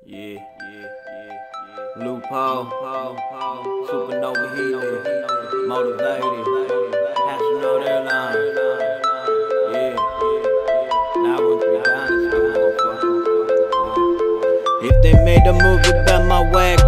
Loophole, supernova healing, motivated, astronaut airline. Now we'll be honest, if they made a movie about my whack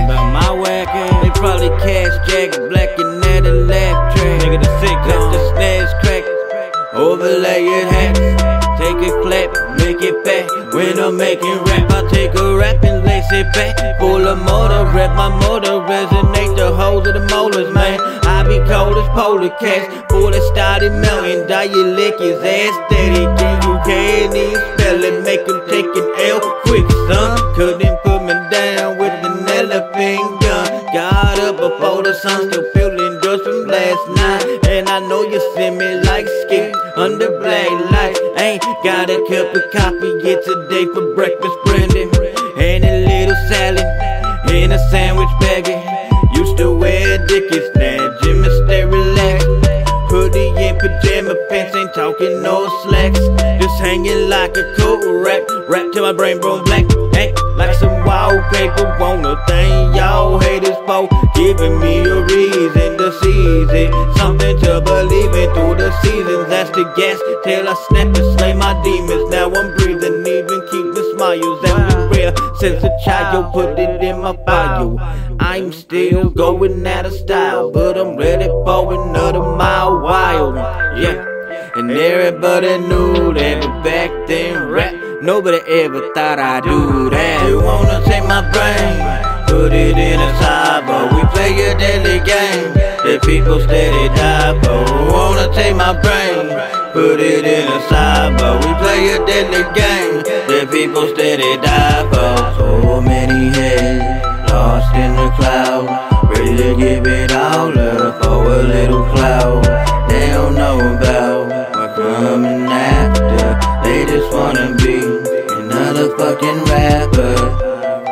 ass, they probably cast Jack Black in that electric. Nigga, the sick let the snares crack, overlay it hat, take a clap, make it back. When I'm making rap, I take a rap and lace it back. Full of motor, rap my motor, resonate the holes of the molars, man. I be cold as polar cash, full of started melting. Dialect his ass steady, and you can't even spell it. Make him take an L quick, son. Couldn't put me down with an elephant gun. Got up before the sun, still feeling dust from last night. And I know you see me like skip under black lights. Ain't got a cup of coffee yet today for breakfast, Brendan. And a little salad in a sandwich baggie. Used to wear Dickies, now Jimmy stay relaxed. Hoodie and pajama pants, ain't talking no slacks. Just hanging like a cool rap till my brain bone black. Act like some wallpaper on a thing y'all haters for. Giving me a reason to seize it, something to believe in through the seasons. That's the gas till I snap and slay my demons. Now I'm breathing, even keeping smiles. That's been real since a child, put it in my bio. I'm still going out of style, but I'm ready for another mile wild. Yeah, and everybody knew that, but back then rap, nobody ever thought I'd do that. You wanna take my brain, put it in a cyber. We play a deadly game that people steady die for. Wanna take my brain, put it in a cyber. We play a deadly game that people steady die for. So many heads lost in the cloud, ready to give it all up for a little cloud. They don't know about what's coming after. They just wanna be another fucking rapper.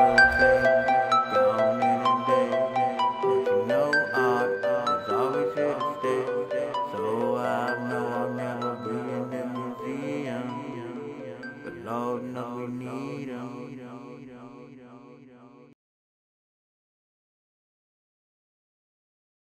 So I know I'll never be in the museum, but Lord knows we need 'em.